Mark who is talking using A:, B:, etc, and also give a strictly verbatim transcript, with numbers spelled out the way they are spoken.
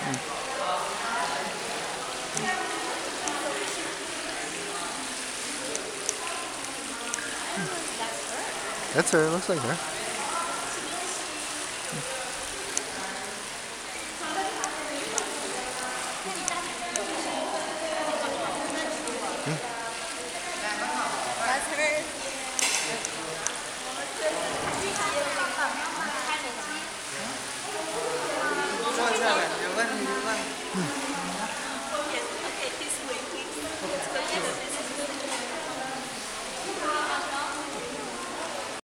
A: That's her. It looks like her.
B: That's her.
C: 坐下来，有问题就问。